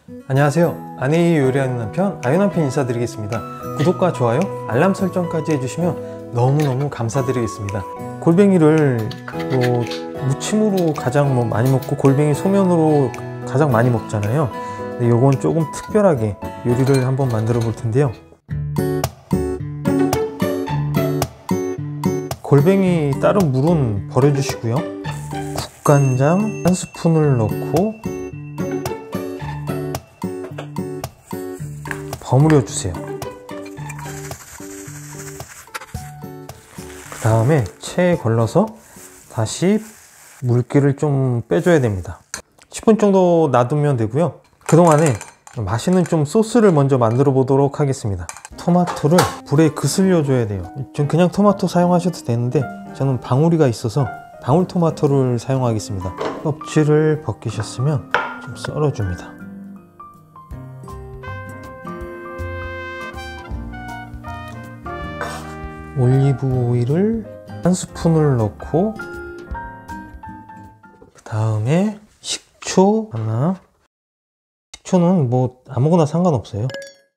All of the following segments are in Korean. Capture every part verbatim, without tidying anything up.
안녕하세요. 아내의 요리하는 남편 아유남편 인사드리겠습니다. 구독과 좋아요, 알람 설정까지 해주시면 너무너무 감사드리겠습니다. 골뱅이를 뭐 무침으로 가장 뭐 많이 먹고 골뱅이 소면으로 가장 많이 먹잖아요. 근데 요건 조금 특별하게 요리를 한번 만들어 볼 텐데요. 골뱅이 다른 물은 버려주시고요. 국간장 한 스푼을 넣고 버무려 주세요. 그 다음에 체에 걸러서 다시 물기를 좀 빼줘야 됩니다. 십 분 정도 놔두면 되고요. 그동안에 맛있는 좀 소스를 먼저 만들어 보도록 하겠습니다. 토마토를 불에 그슬려 줘야 돼요. 좀 그냥 토마토 사용하셔도 되는데 저는 방울이가 있어서 방울토마토를 사용하겠습니다. 껍질을 벗기셨으면 좀 썰어 줍니다. 올리브 오일을 한 스푼을 넣고 그 다음에 식초 하나, 식초는 뭐 아무거나 상관없어요.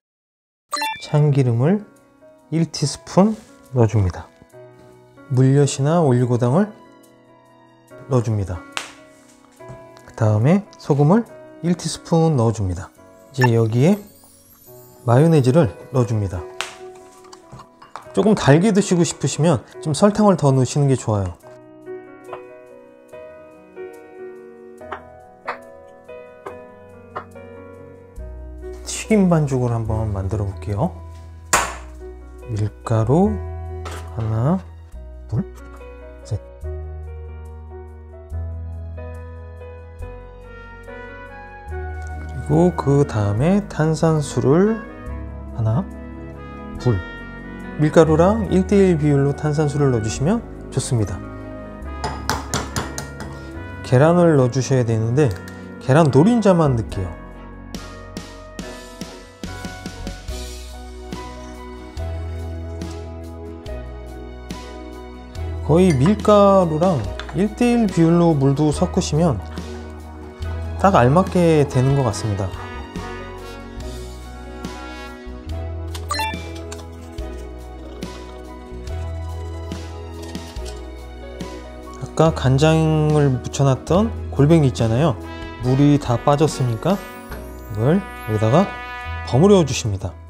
참기름을 일 티스푼 넣어줍니다. 물엿이나 올리고당을 넣어줍니다. 그 다음에 소금을 일 티스푼 넣어줍니다. 이제 여기에 마요네즈를 넣어줍니다. 조금 달게 드시고 싶으시면 좀 설탕을 더 넣으시는 게 좋아요. 튀김 반죽을 한번 만들어 볼게요. 밀가루 하나, 둘, 셋. 그리고 그 다음에 탄산수를 하나, 둘. 밀가루랑 일 대 일 비율로 탄산수를 넣어주시면 좋습니다. 계란을 넣어주셔야 되는데 계란 노른자만 넣을게요. 거의 밀가루랑 일 대 일 비율로 물도 섞으시면 딱 알맞게 되는 것 같습니다. 아까 간장을 묻혀놨던 골뱅이 있잖아요. 물이 다 빠졌으니까 이걸 여기다가 버무려 주십니다.